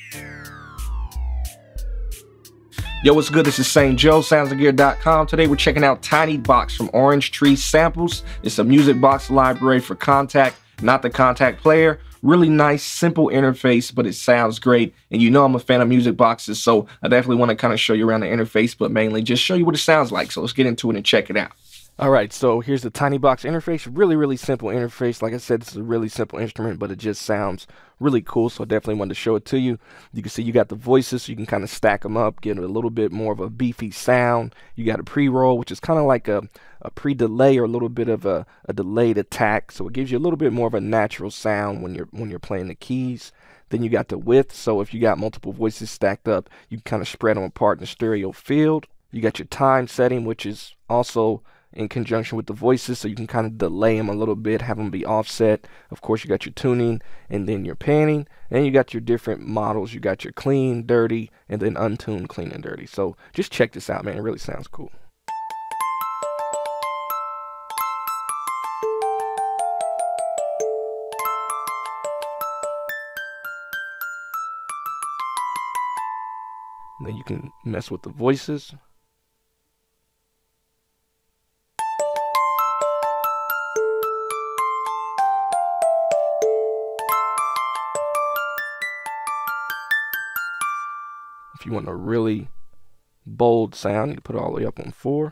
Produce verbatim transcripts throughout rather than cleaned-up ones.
Yo, what's good? This is Saint Joe, sounds of gear dot com. Today we're checking out Tiny Box from Orange Tree Samples. It's a music box library for Kontakt, not the Kontakt player. Really nice, simple interface, but it sounds great. And you know I'm a fan of music boxes, so I definitely want to kind of show you around the interface, but mainly just show you what it sounds like. So let's get into it and check it out. All right, so here's the Tiny Box interface. Really, really simple interface. Like I said, this is a really simple instrument, but it just sounds really cool, so I definitely wanted to show it to you. You can see you got the voices, so you can kind of stack them up, get a little bit more of a beefy sound. You got a pre-roll, which is kind of like a, a pre-delay or a little bit of a, a delayed attack, so it gives you a little bit more of a natural sound when you're when you're playing the keys. Then you got the width, so if you got multiple voices stacked up, you can kind of spread them apart in the stereo field. You got your time setting, which is also in conjunction with the voices, so you can kind of delay them a little bit, have them be offset. Of course, you got your tuning and then your panning, and you got your different models. You got your clean, dirty, and then untuned, clean, and dirty. So just check this out, man. It really sounds cool. And then you can mess with the voices. If you want a really bold sound, you can put it all the way up on four.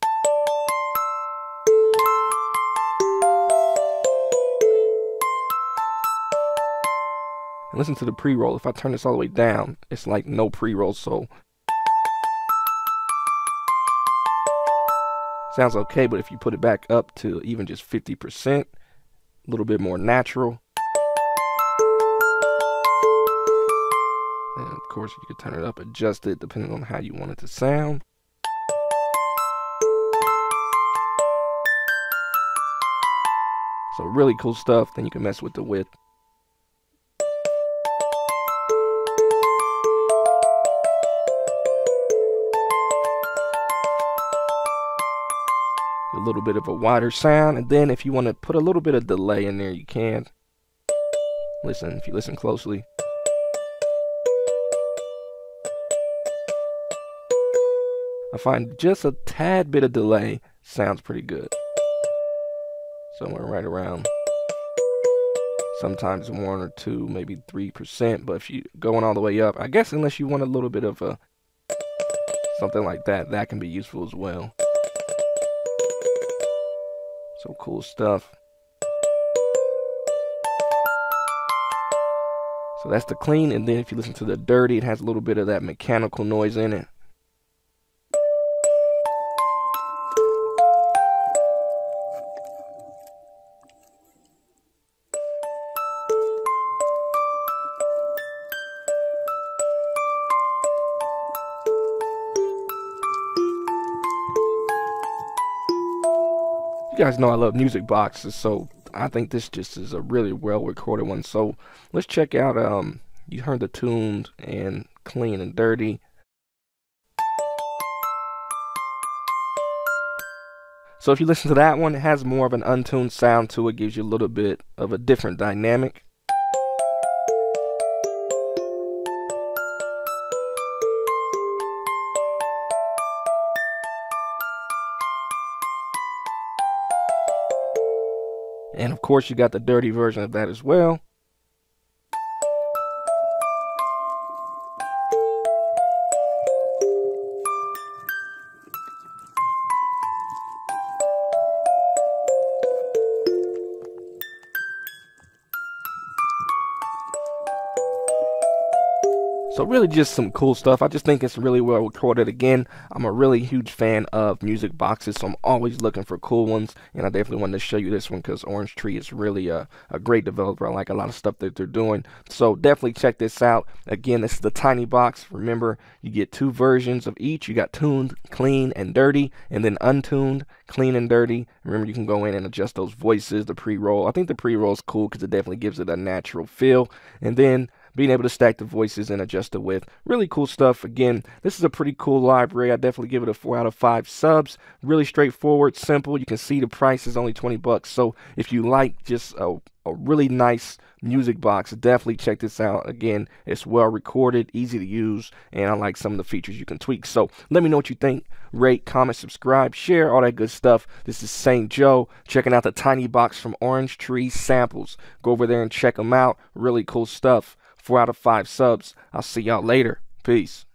And listen to the pre-roll. If I turn this all the way down, it's like no pre-roll, so sounds okay, but if you put it back up to even just fifty percent, a little bit more natural. And of course, you can turn it up, adjust it, depending on how you want it to sound. So really cool stuff. Then you can mess with the width. A little bit of a wider sound. And then if you want to put a little bit of delay in there, you can. Listen, if you listen closely. I find just a tad bit of delay sounds pretty good. Somewhere right around, sometimes one or two, maybe three percent. But if you going all the way up, I guess unless you want a little bit of a something like that, that can be useful as well. So cool stuff. So that's the clean, and then if you listen to the dirty, it has a little bit of that mechanical noise in it. You guys know I love music boxes, so I think this just is a really well recorded one. So let's check out, um, you heard the tuned and clean and dirty. So if you listen to that one, it has more of an untuned sound to it, gives you a little bit of a different dynamic. And of course, you got the dirty version of that as well. So really just some cool stuff. I just think it's really well recorded. Again, I'm a really huge fan of music boxes, so I'm always looking for cool ones. And I definitely wanted to show you this one because Orange Tree is really a, a great developer. I like a lot of stuff that they're doing. So definitely check this out. Again, this is the Tiny Box. Remember, you get two versions of each. You got tuned, clean, and dirty, and then untuned, clean, and dirty. Remember, you can go in and adjust those voices, the pre-roll. I think the pre-roll is cool because it definitely gives it a natural feel. And then being able to stack the voices and adjust the width. Really cool stuff. Again, this is a pretty cool library. I definitely give it a four out of five subs. Really straightforward, simple. You can see the price is only twenty bucks. So if you like just a, a really nice music box. Definitely check this out. Again, it's well recorded, easy to use, and I like some of the features you can tweak. So let me know what you think. Rate, comment, subscribe, share, all that good stuff. This is Saint Joe checking out the Tiny Box from Orange Tree Samples. Go over there and check them out. Really cool stuff. Four out of five subs. I'll see y'all later. Peace.